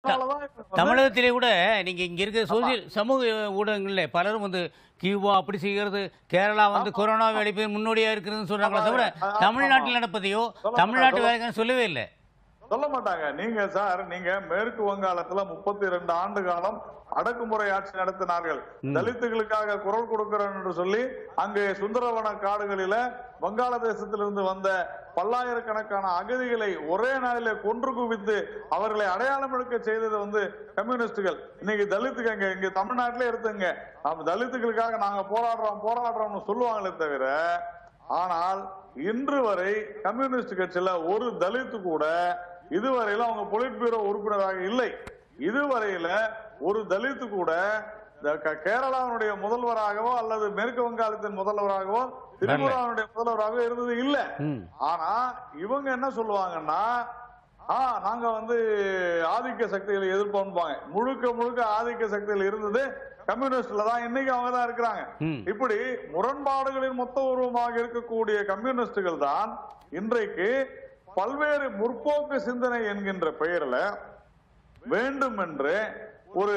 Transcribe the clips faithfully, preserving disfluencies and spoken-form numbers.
தமிழகத்திலே கூட நீங்க இங்க இருக்கிற சோசியல் சமூக ஊடகங்கள்ல பலரும் வந்து கியூபா அப்படி செய்கிறது, கேரளா வந்து கொரோனா அடிப்பது முன்னோடியா இருக்குதுன்னு சொல்றாங்களே தவிர தமிழ்நாட்டில் நடப்பதையோ தமிழ்நாட்டு வேலைன்னு சொல்லவே இல்லை. சொல்ல மாட்டாங்க. நீங்க சார் நீங்க மேற்கு வங்காளத்துல முப்பத்தி இரண்டு ஆண்டு காலம் அடக்குமுறை ஆட்சி நடத்தினார்கள். தலித்துகளுக்காக குரல் கொடுக்கிறோம் என்று சொல்லி அங்கே சுந்தரவன காடுகளில வங்காளதேசத்திலிருந்து வந்த பல்லாயிரக்கணக்கான அகதிகளை ஒரே நாளில கொன்று குவித்து அவர்களை அடையாளம் எடுக்க செய்தது வந்து கம்யூனிஸ்டுகள். இன்னைக்கு தலித்துக்கு இங்க இங்க தமிழ்நாட்டிலே எடுத்துங்க, நம்ம தலித்துகளுக்காக நாங்க போராடுறோம் போராடுறோம்னு சொல்லுவாங்களே தவிர, ஆனால் இன்று வரை கம்யூனிஸ்ட் கட்சியில ஒரு தலித்து கூட இதுவரையில அவங்க பொலிட் பியூரோ உறுப்பினராக இல்லை. இதுவரையில ஒரு தலித்து கூட கேரளாவுடைய முதல்வராகவோ அல்லது மேற்கு வங்காளத்தின் முதல்வராகவோ திரிபுராவுடைய முதல்வராகவோ இருந்தது இல்ல. ஆனா இவங்க என்ன சொல்லுவாங்கன்னா, ஆஹ் நாங்க வந்து ஆதிக்க சக்திகளை எதிர்ப்போம்பாங்க. முழுக்க முழுக்க ஆதிக்க சக்திகள் இருந்தது கம்யூனிஸ்ட்ல தான். இன்னைக்கு அவங்க தான் இருக்கிறாங்க. இப்படி முரண்பாடுகளின் மொத்த உருவமாக இருக்கக்கூடிய கம்யூனிஸ்டுகள் தான் இன்றைக்கு பல்வேறு முற்போக்கு சிந்தனை என்கின்ற பெயர்ல வேண்டும் என்று ஒரு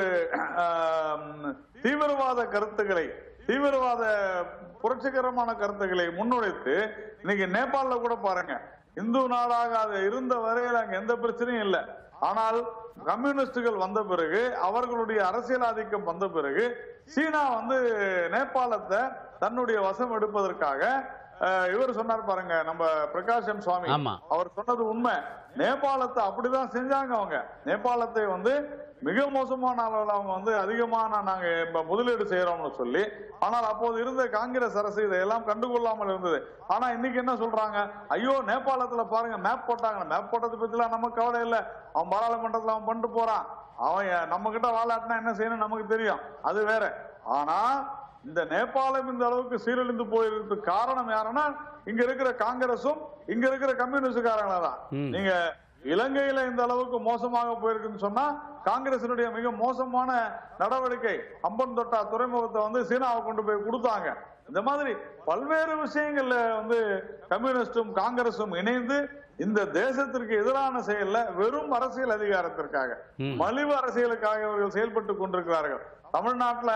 தீவிரவாத கருத்துக்களை தீவிரவாத புரட்சிகரமான கருத்துக்களை முன்னுடைத்து இன்னைக்கு நேபாளல கூட பாருங்க, இந்து நாடாக அது இருந்த வரையில் அங்க எந்த பிரச்சனையும் இல்லை. ஆனால் கம்யூனிஸ்டுகள் வந்த பிறகு, அவர்களுடைய அரசியல் ஆதிக்கம் வந்த பிறகு, சீனா வந்து நேபாளத்தை தன்னுடைய வசம் எடுப்பதற்காக இவர் சொன்னார் பாருங்க, நம்ம பிரகாஷம் சுவாமி, அவர் சொன்னது உண்மை. நேபாளத்தை அப்படிதான் செஞ்சாங்க. அவங்க நேபாளத்தை வந்து மிக மோசமான அளவில் அவங்க வந்து அதிகமான நாங்க முதலீடு செய்யறோம்னு சொல்லி, ஆனால் அப்போது இருந்த காங்கிரஸ் அரசு இதையெல்லாம் கண்டுகொள்ளாமல் இருந்தது. ஆனா இன்னைக்கு என்ன சொல்றாங்க, ஐயோ நேபாளத்துல பாருங்க மேப் போட்டாங்க, மேப் போட்டதை பத்தி எல்லாம் நமக்கு கவலை இல்லை, அவன் பாராளுமன்றத்தில் அவன் பண்ணிட்டு போறான், அவன் நம்ம கிட்ட வாழாட்டினா என்ன செய்யணும் நமக்கு தெரியும், அது வேற. ஆனா இந்த நேபாளம் இந்த அளவுக்கு சீரழிந்து போயிருக்கிறதுக்கு காரணம் யாருன்னா இங்க இருக்கிற காங்கிரசும் இங்க இருக்கிற கம்யூனிஸ்டுக்காரங்களா தான். நீங்க இலங்கையில இந்த அளவுக்கு மோசமாக போயிருக்குன்னு சொன்னா காங்கிரசினுடைய மிக மோசமான நடவடிக்கை, அம்பன் தொட்டா துறைமுகத்தை வந்து சீனாவை கொண்டு போய் கொடுத்தாங்க. இந்த மாதிரி பல்வேறு விஷயங்கள்ல வந்து கம்யூனிஸ்டும் காங்கிரசும் இணைந்து இந்த தேசத்திற்கு எதிரான செயல்ல வெறும் அரசியல் அதிகாரத்திற்காக, மலிவு அரசியலுக்காக இவர்கள் செயல்பட்டு கொண்டிருக்கிறார்கள். தமிழ்நாட்டுல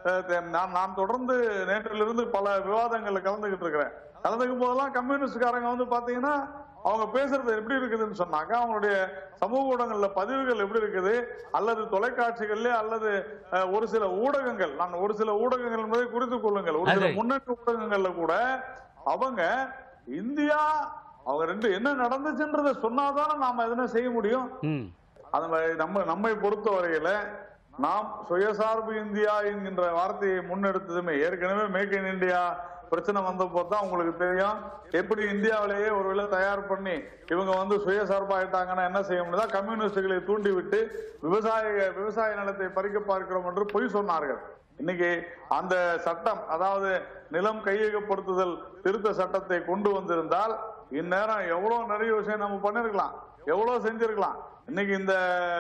நான் நான் தொடர்ந்து நேற்றிலிருந்து பல விவாதங்கள்ல கலந்துகிட்டு இருக்கிறேன். கலந்துக்கும் போதெல்லாம் கம்யூனிஸ்ட்காரங்க வந்து பாத்தீங்கன்னா அவங்க பேசுறது எப்படி இருக்குதுன்னு சொன்னாங்க, அவங்களுடைய சமூக ஊடகங்கள்ல பதிவுகள் எப்படி இருக்குது, அல்லது தொலைக்காட்சிகள்ல அல்லது ஒரு சில ஊடகங்கள், நான் ஒரு சில ஊடகங்கள் என்பதை குறித்து கொள்ளுங்கள், ஒரு சில முன்னணி ஊடகங்கள்ல கூட அவங்க இந்தியா அவங்க ரெண்டு என்ன நடந்துச்சுன்றத சொன்னாதானே நாம எதுனா செய்ய முடியும். அது நம்ம நம்மை பொறுத்த வரையில நாம் சுயசார்பு இந்தியா என்கின்ற வார்த்தையை முன்னெடுத்ததுமே, ஏற்கனவே மேக் இன் இந்தியா பிரச்சனை வந்த போதுதான் உங்களுக்கு தெரியும் எப்படி இந்தியாவிலேயே ஒருவேளை தயார் பண்ணி இவங்க வந்து சுயசார்பாயிட்டாங்கன்னா என்ன செய்ய முடியுதா, கம்யூனிஸ்டுகளை தூண்டி விட்டு விவசாய விவசாய நிலத்தை பறிக்க பார்க்கிறோம் என்று பொய் சொன்னார்கள். இன்னைக்கு அந்த சட்டம், அதாவது நிலம் கையகப்படுத்துதல் திருத்த சட்டத்தை கொண்டு வந்திருந்தால் இந்நேரம் எவ்வளவு நிறைய விஷயம் நம்ம பண்ணிருக்கலாம், எவ்வளவு செஞ்சிருக்கலாம். இன்னைக்கு இந்த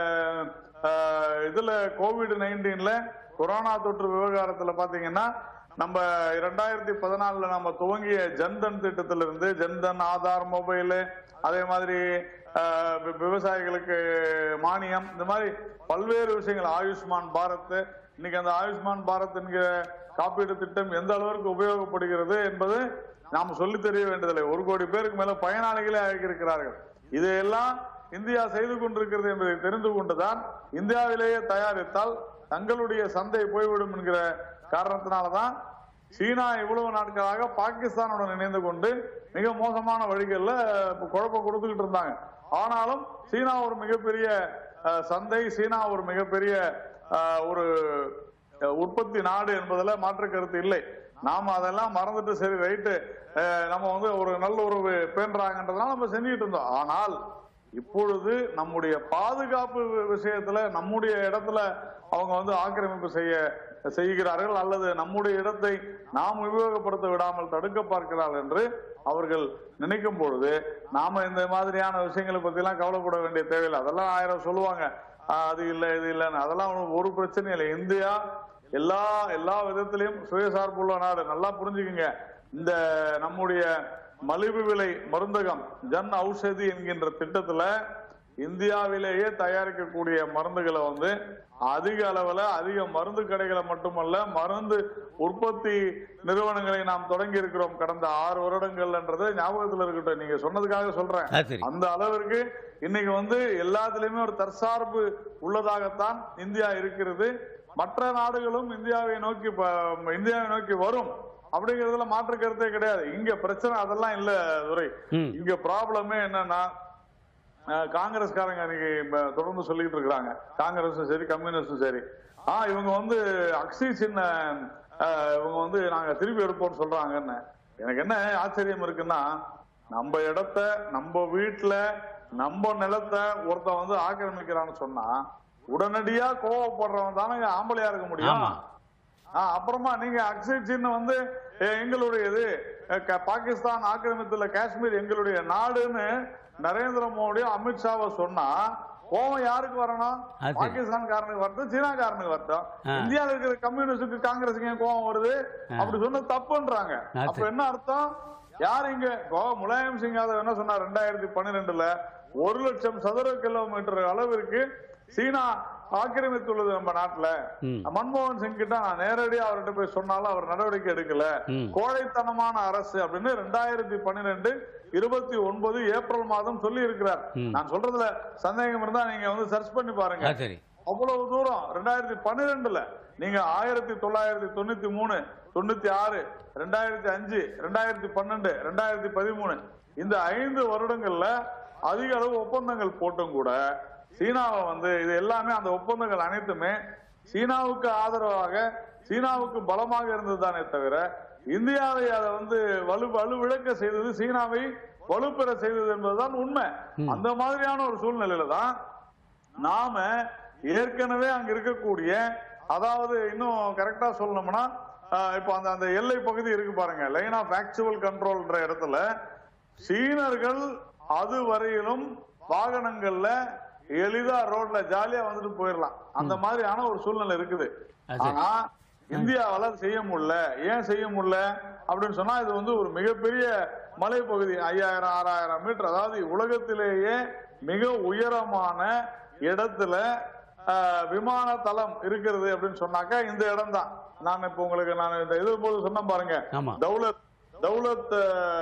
இதுல கோவிட் நைன்டீன்ல கொரோனா தொற்று விவகாரத்துல பாத்தீங்கன்னா நம்ம இரண்டாயிரத்தி பதினாலுல நம்ம துவங்கிய ஜன்தன் திட்டத்திலிருந்து ஜன்தன் ஆதார் மொபைலு, அதே மாதிரி விவசாயிகளுக்கு மானியம், இந்த மாதிரி பல்வேறு விஷயங்கள், ஆயுஷ்மான் பாரத், இன்னைக்கு அந்த ஆயுஷ்மான் பாரத் என்கிற காப்பீடு திட்டம் எந்த அளவிற்கு உபயோகப்படுகிறது என்பது நாம் சொல்லி தெரிய வேண்டியதில்லை. ஒரு கோடி பேருக்கு மேல பயனாளிகளே ஆகியிருக்கிறார்கள். இதையெல்லாம் இந்தியா செய்து கொண்டிருக்கிறது என்பதை தெரிந்து கொண்டுதான் இந்தியாவிலேயே தயாரித்தால் தங்களுடைய சந்தை போய்விடும் என்கிற காரணத்தினாலதான் சீனா இவ்வளவு நாட்களாக பாகிஸ்தானுடன் இணைந்து கொண்டு மிக மோசமான வழிகள்ல குழப்பம் கொடுத்துக்கிட்டு இருந்தாங்க. ஆனாலும் சீனா ஒரு மிகப்பெரிய சந்தை, சீனா ஒரு மிகப்பெரிய ஒரு உற்பத்தி நாடு என்பதுல மாற்று கருத்து இல்லை. நாம அதெல்லாம் மறந்துட்டு சரி ரைட்டு நம்ம வந்து ஒரு நல்ல உறவு பேணுறாங்கன்றதுனால நம்ம செஞ்சுட்டு இருந்தோம். ஆனால் இப்பொழுது நம்முடைய பாதுகாப்பு விஷயத்துல நம்முடைய இடத்துல அவங்க வந்து ஆக்கிரமிப்பு செய்ய செய்கிறார்கள், அல்லது நம்முடைய இடத்தை நாம் உபயோகப்படுத்த விடாமல் தடுக்க பார்க்கிறார்கள் என்று அவர்கள் நினைக்கும் பொழுது நாம இந்த மாதிரியான விஷயங்களை பத்தி எல்லாம் கவலைப்பட வேண்டிய தேவையில்லை. அதெல்லாம் ஆயிரம் சொல்லுவாங்க, அது இல்லை இது இல்லைன்னு, அதெல்லாம் ஒரு பிரச்சனை இல்லை. இந்தியா எல்லா எல்லா விதத்திலையும் சுயசார்புள்ள நாடு. நல்லா புரிஞ்சுக்குங்க, இந்த நம்முடைய மலிவு விலை மருந்தகம் ஜன் ஔஷதி என்கின்ற திட்டத்துல இந்தியாவிலேயே தயாரிக்கக்கூடிய மருந்துகளை வந்து அதிக அளவுல அதிக மருந்து கடைகளை மட்டுமல்ல மருந்து உற்பத்தி நிறுவனங்களை நாம் தொடங்கி இருக்கிறோம் கடந்த ஆறு வருடங்கள்ன்றது ஞாபகத்தில் இருக்கட்டும். நீங்க சொன்னதுக்காக சொல்றேன். அந்த அளவிற்கு இன்னைக்கு வந்து எல்லாத்திலுமே ஒரு தற்சார்பு உள்ளதாகத்தான் இந்தியா இருக்கிறது. மற்ற நாடுகளும் இந்தியாவை நோக்கி இந்தியாவை நோக்கி வரும் அப்படிங்கறதுல மாற்று கருத்தே கிடையாது. இங்க பிரச்சனை அதெல்லாம் இல்ல துரை. இங்க ப்ராப்ளமே என்னன்னா காங்கிரஸ்காரங்க இன்னைக்கு தொடர்ந்து சொல்லிட்டு இருக்கிறாங்க. காங்கிரஸும் சரி கம்யூனிஸ்டும் சரி ஆஹ் இவங்க வந்து அக்சி சின்ன இவங்க வந்து நாங்க திருப்பி எடுப்போம்னு சொல்றாங்கன்னு. எனக்கு என்ன ஆச்சரியம் இருக்குன்னா, நம்ம இடத்த நம்ம வீட்டுல நம்ம நிலத்தை ஒருத்த வந்து ஆக்கிரமிக்கிறான்னு சொன்னா உடனடியா கோவப்படுறவன் தானே ஆம்பளையா இருக்க முடியும். அப்புறமா நீங்க அக்சி சின்ன வந்து எங்களுடையது, பாகிஸ்தான் ஆக்கிரமித்துள்ள காஷ்மீர் எங்களுடைய நாடுன்னு நரேந்திர மோடி அமித்ஷாவை சொன்னா கோவம் யாருக்கு வரணும்? பாகிஸ்தான் காரனுக்கு வரட்டும், சீனா காரனுக்கு வரட்டும். இந்தியாவில் இருக்கிற கம்யூனிஸ்டுக்கு காங்கிரஸுக்கு கோவம் வருது அப்படி சொன்ன தப்புன்றாங்க. அப்ப என்ன அர்த்தம்? யாரு இங்க முலாயம் சிங் யாதவ் என்ன சொன்னார்? ரெண்டாயிரத்தி பன்னிரெண்டுல ஒரு லட்சம் சதுர கிலோமீட்டர் அளவிற்கு சீனா ஆக்கிரமித்துள்ளது நம்ம நாட்டுல. மன்மோகன் சிங் கிட்ட நான் நேரடியா அவர்கிட்ட போய் சொன்னாலும் அவர் நடவடிக்கை எடுக்கல. கோழைத்தனமான அரசு அப்படின்னு ரெண்டாயிரத்தி பன்னிரெண்டு இருபத்தி ஒன்பது ஏப்ரல் மாதம் சொல்லி இருக்கிறார். நான் சொல்றதுல சந்தேகம் இருந்தா நீங்க வந்து சர்ச் பண்ணி பாருங்க. அவ்வளவு தூரம் ரெண்டாயிரத்தி பன்னிரெண்டுல நீங்க ஆயிரத்தி தொள்ளாயிரத்தி தொண்ணூத்தி மூணு தொண்ணூத்தி ஆறு ரெண்டாயிரத்தி அஞ்சு ரெண்டாயிரத்தி பன்னெண்டு ரெண்டாயிரத்தி பதிமூணு இந்த ஐந்து வருடங்கள்ல அதிக அளவு ஒப்பந்தங்கள் போட்டும் கூட சீனாவை வந்து இது எல்லாமே அந்த ஒப்பந்தங்கள் அனைத்துமே சீனாவுக்கு ஆதரவாக சீனாவுக்கு பலமாக இருந்ததுதானே தவிர இந்தியாவை அதை வந்து வலு வலுவிழக்க செய்தது, சீனாவை வலுப்பெற செய்தது என்பதுதான் உண்மை. அந்த மாதிரியான ஒரு சூழ்நிலையில தான் நாம ஏற்கனவே அங்க இருக்கக்கூடிய, அதாவது இன்னும் கரெக்டா சொல்லணும்னா இப்ப அந்த அந்த எல்லை பகுதி இருக்கு பாருங்க, லைன் ஆஃப் ஆக்சுவல் கண்ட்ரோல்ன்ற இடத்துல சீனர்கள் அது வரையிலும் வாகனங்கள்ல எளிதா ரோட்ல ஜாலியா வந்துட்டு போயிடலாம். அந்த மாதிரியான ஒரு சூழ்நிலை இருக்குது. ஆனா இந்தியாவால செய்ய முடியல. ஏன் செய்ய முடியல அப்படின்னு சொன்னா, இது வந்து ஒரு மிகப்பெரிய மலைப்பகுதி, ஐயாயிரம் ஆறாயிரம் மீட்டர், அதாவது உலகத்திலேயே மிக உயரமான இடத்துல விமான தளம் இருக்கிறது அப்படின்னு சொன்னாக்கா இந்த இடம் தான். நான் இப்ப உங்களுக்கு நான் இந்த இது போது சொன்ன பாருங்க, தௌலத் தௌலத்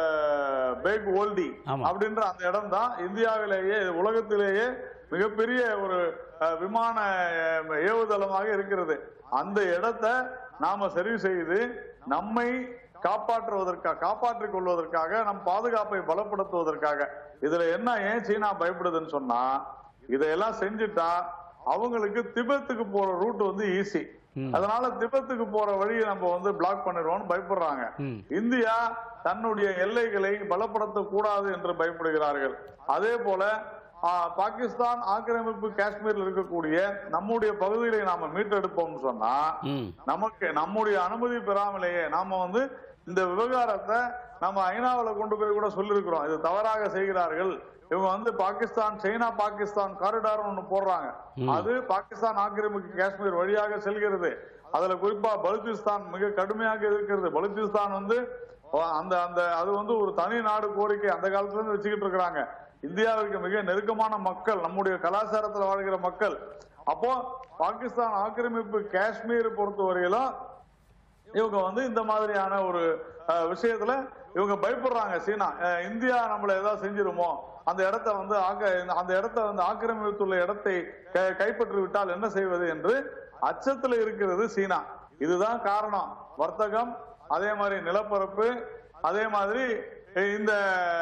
பேக் ஓல்டி அப்படின்ற அந்த இடம் தான் இந்தியாவிலேயே உலகத்திலேயே மிகப்பெரிய ஒரு விமான ஏவுதளமாக இருக்கிறது. அந்த இடத்தை நாம சரி செய்து நம்மை காப்பாற்றுவதற்காக காப்பாற்றிக் கொள்வதற்காக நம் பாதுகாப்பை பலப்படுத்துவதற்காக இதுல என்ன ஏன் சீனா பயப்படுதுன்னு சொன்னா, இதையெல்லாம் செஞ்சுட்டா அவங்களுக்கு திபெத்துக்கு போற ரூட் வந்து ஈஸி. அதனால திபெத்துக்கு போற வழியை நம்ம வந்து பிளாக் பண்ணிடுவோம்னு பயப்படுறாங்க. இந்தியா தன்னுடைய எல்லைகளை பலப்படுத்த கூடாது என்று பயப்படுகிறார்கள். அதே போல பாகிஸ்தான் ஆக்கிரமிப்பு காஷ்மீர்ல இருக்கக்கூடிய நம்முடைய பகுதிகளை நாம மீட்டெடுப்போம்னு சொன்னா நமக்கு நம்முடைய அனுமதி பெறாமலேயே நாம வந்து இந்த விவகாரத்தை நம்ம ஐநாவில கொண்டு போய் கூட சொல்லிருக்கிறோம். இது தவறாக செய்கிறார்கள். இவங்க வந்து பாகிஸ்தான் சைனா பாகிஸ்தான் காரிடார் ஒண்ணு போடுறாங்க. அது பாகிஸ்தான் ஆக்கிரமிப்பு காஷ்மீர் வழியாக செல்கிறது. அதுல குறிப்பா பலுச்சிஸ்தான் மிக கடுமையாக இருக்கிறது. பலுச்சிஸ்தான் வந்து அந்த அந்த அது வந்து ஒரு தனி நாடு கோரிக்கை அந்த காலத்துல இருந்து வச்சுக்கிட்டு இருக்கிறாங்க. இந்தியாவிற்கு மிக நெருக்கமான மக்கள், நம்முடைய கலாச்சாரத்தில் வாழ்கிற மக்கள். அப்போ பாகிஸ்தான் ஆக்கிரமிப்பு காஷ்மீர் பொறுத்தவரையிலும் இவங்க வந்து இந்த மாதிரியான ஒரு விஷயத்துல இவங்க பயப்படுறாங்க. சீனா இந்தியா நம்மள ஏதாவது செஞ்சிருமோ, அந்த இடத்தை வந்து அந்த இடத்தை வந்து ஆக்கிரமித்துள்ள இடத்தை கைப்பற்றி விட்டால் என்ன செய்வது என்று அச்சத்துல இருக்கிறது சீனா. இதுதான் காரணம். வர்த்தகம், அதே மாதிரி நிலப்பரப்பு, அதே மாதிரி இந்த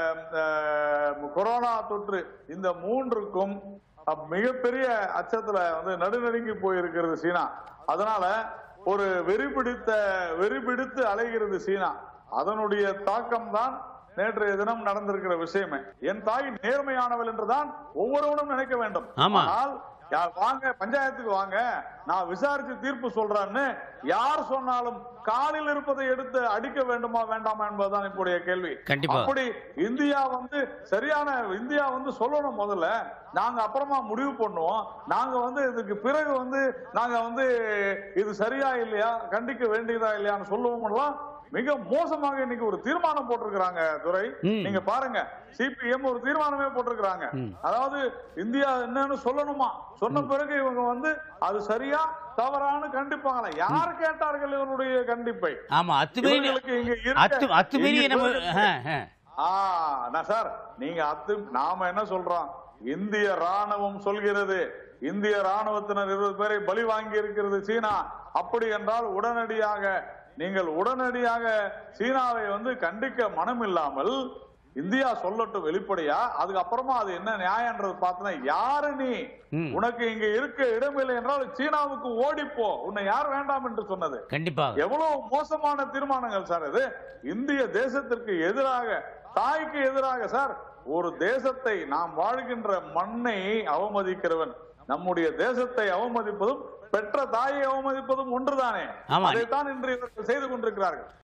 கொரோனா தொற்று, இந்த மூன்றுக்கும் மிகப்பெரிய அச்சத்துல வந்து நடுநடுங்கி போயிருக்கிறது சீனா. அதனால ஒரு வெறிபிடித்த வெறிபிடித்து அலைகிறது சீனா. அதனுடைய தாக்கம் தான் நேற்றைய தினம் நடந்திருக்கிற விஷயமே. என் தாய் நேர்மையானவள் என்றுதான் ஒவ்வொருவனும் நினைக்க வேண்டும். ஆனால் வாங்க பஞ்சாயத்துக்கு வாங்க, நான் விசாரிச்சு தீர்ப்பு சொல்றேன்னு யார் சொன்னாலும் காலில் இருப்பதை எடுத்து அடிக்க வேண்டுமா வேண்டாமா என்பதுதான் இப்போடைய கேள்வி. அப்படி இந்தியா வந்து சரியான இந்தியா வந்து சொல்லணும், முதல்ல நாங்க அப்புறமா முடிவு பண்ணுவோம், நாங்க வந்து இதுக்கு பிறகு வந்து நாங்க வந்து இது சரியா இல்லையா கண்டிக்க வேண்டியதா இல்லையான்னு சொல்லுவோம். மிக மோசமாக இன்னைக்கு ஒரு தீர்மானம் போட்டிருக்கிறாங்க துரை. ம். நீங்க பாருங்க, சிபிஎம் ஒரு தீர்மானமே போட்டிருக்கிறாங்க. ம். அதாவது இந்தியா என்னன்னு சொல்லணுமா, சொன்ன பிறகு இவங்க வந்து அது சரியா தவறானு கண்டிப்பாங்களா? யார் கேட்டார்கள் இவருடைய கண்டிப்பை? ஆமா, அத்துமீறி இவர்களுக்கு இங்க இருக்க- அத்து அத்துமீறி இங்க நம்ம இருக்க- ஆ, ஆ. ஆ, நான் சார் நீங்க அத்து நாம என்ன சொல்றோம்? இந்திய ராணுவம் சொல்கிறது, இந்திய ராணுவத்தினர் இருபது பேரை பலி வாங்கி இருக்கிறது சீனா. அப்படி என்றால் உடனடியாக நீங்கள் உடனடியாக சீனாவை வந்து கண்டிக்க மனம் இல்லாமல் இந்தியா சொல்லட்டும் வெளிப்படையா, அதுக்கப்புறமா அது என்ன நியாயம்ன்றது பார்த்தனா, யாரு நீ? ம். உனக்கு இங்க இருக்க இடமில்லை என்றால் சீனாவுக்கு ஓடிப்போ, உன்னை யார் வேண்டாம் என்று சொன்னது? கண்டிப்பாக எவ்வளவு மோசமான தீர்மானங்கள் சார் இது. இந்திய தேசத்திற்கு எதிராக, தாய்க்கு எதிராக சார். ஒரு தேசத்தை, நாம் வாழ்கின்ற மண்ணை அவமதிக்கிறவன், நம்முடைய தேசத்தை அவமதிப்பதும் பெற்ற தாயை அவமதிப்பதும் ஒன்றுதானே? ஆமா. அதைத்தான் இன்று இவர்கள் செய்து கொண்டிருக்கிறார்கள்.